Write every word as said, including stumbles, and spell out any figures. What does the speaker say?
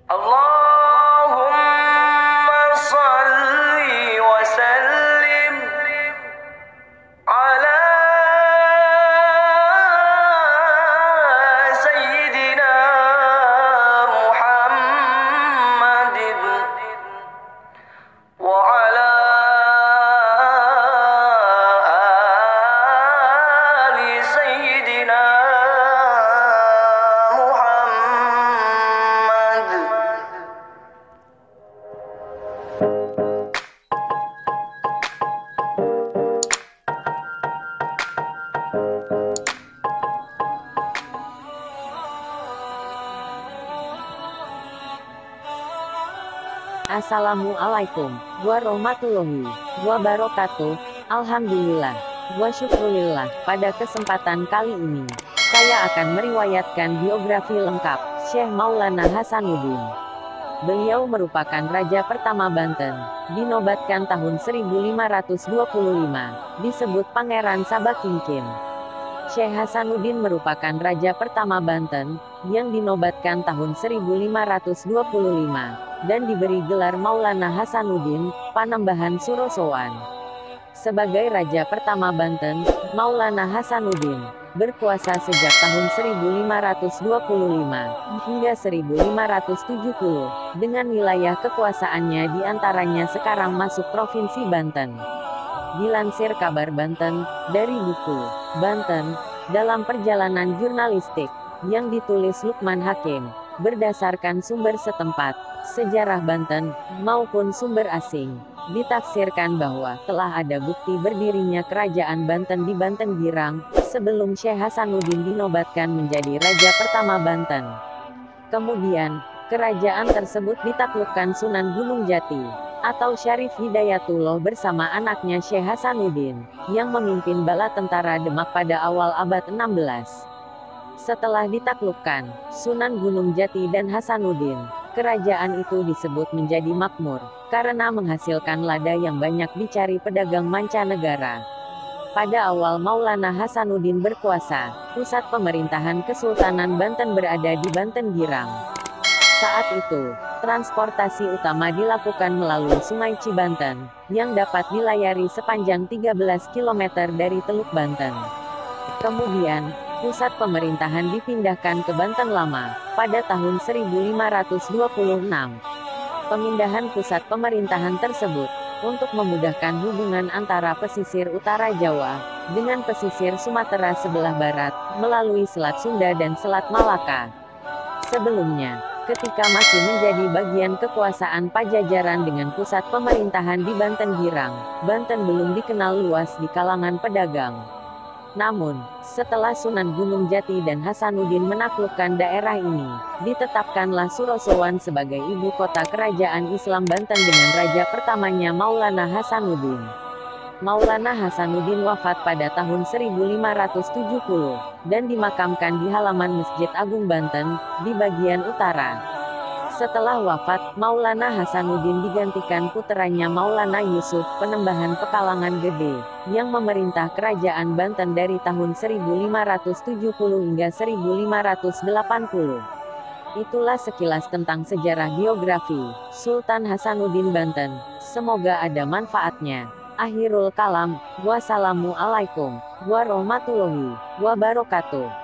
Allahumma salli wa sallim ala Sayyidina Muhammadin wa ala ali Sayyidina Muhammad. Assalamualaikum warahmatullahi wabarakatuh. Alhamdulillah wa syukurillah. Pada kesempatan kali ini, saya akan meriwayatkan biografi lengkap Syekh Maulana Hasanuddin. Beliau merupakan Raja pertama Banten, dinobatkan tahun seribu lima ratus dua puluh lima, disebut Pangeran Sabakingkin. Syekh Hasanuddin merupakan Raja pertama Banten, yang dinobatkan tahun seribu lima ratus dua puluh lima, dan diberi gelar Maulana Hasanuddin, Panembahan Surosowan. Sebagai Raja pertama Banten, Maulana Hasanuddin berkuasa sejak tahun seribu lima ratus dua puluh lima hingga seribu lima ratus tujuh puluh, dengan wilayah kekuasaannya diantaranya sekarang masuk Provinsi Banten. Dilansir Kabar Banten, dari buku Banten, dalam perjalanan jurnalistik, yang ditulis Lukman Hakim, berdasarkan sumber setempat, sejarah Banten, maupun sumber asing, ditafsirkan bahwa telah ada bukti berdirinya Kerajaan Banten di Banten Girang, sebelum Syekh Hasanuddin dinobatkan menjadi Raja pertama Banten. Kemudian, kerajaan tersebut ditaklukkan Sunan Gunung Jati, atau Syarif Hidayatullah bersama anaknya Syekh Hasanuddin, yang memimpin bala tentara Demak pada awal abad enam belas. Setelah ditaklukkan Sunan Gunung Jati dan Hasanuddin, kerajaan itu disebut menjadi makmur, karena menghasilkan lada yang banyak dicari pedagang mancanegara. Pada awal Maulana Hasanuddin berkuasa, pusat pemerintahan Kesultanan Banten berada di Banten Girang. Saat itu, transportasi utama dilakukan melalui Sungai Cibanten, yang dapat dilayari sepanjang tiga belas kilometer dari Teluk Banten. Kemudian, pusat pemerintahan dipindahkan ke Banten Lama, pada tahun seribu lima ratus dua puluh enam. Pemindahan pusat pemerintahan tersebut, untuk memudahkan hubungan antara pesisir utara Jawa, dengan pesisir Sumatera sebelah barat, melalui Selat Sunda dan Selat Malaka. Sebelumnya, ketika masih menjadi bagian kekuasaan Pajajaran dengan pusat pemerintahan di Banten Girang, Banten belum dikenal luas di kalangan pedagang. Namun, setelah Sunan Gunung Jati dan Hasanuddin menaklukkan daerah ini, ditetapkanlah Surosowan sebagai ibu kota kerajaan Islam Banten dengan raja pertamanya Maulana Hasanuddin. Maulana Hasanuddin wafat pada tahun seribu lima ratus tujuh puluh, dan dimakamkan di halaman Masjid Agung Banten, di bagian utara. Setelah wafat, Maulana Hasanuddin digantikan puteranya Maulana Yusuf, Panembahan Pekalangan Gede, yang memerintah kerajaan Banten dari tahun seribu lima ratus tujuh puluh hingga seribu lima ratus delapan puluh. Itulah sekilas tentang sejarah biografi Sultan Hasanuddin Banten. Semoga ada manfaatnya. Akhirul kalam, wassalamualaikum warahmatullahi wabarakatuh.